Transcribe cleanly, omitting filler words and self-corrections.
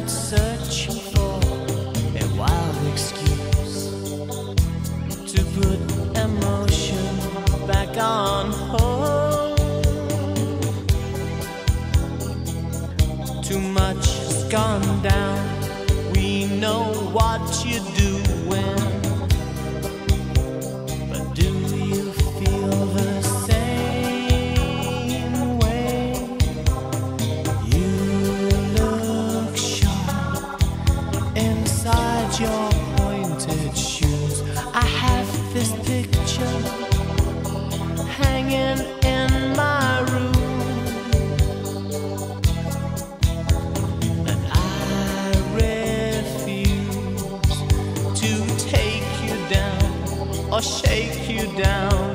out searching for a wild excuse to put emotion back on hold. Too much has gone down. We know what you're doing, but do you feel the same way? You look sharp inside your pointed shoes. I have this picture hanging in my room, and I refuse to take you down or shake you down.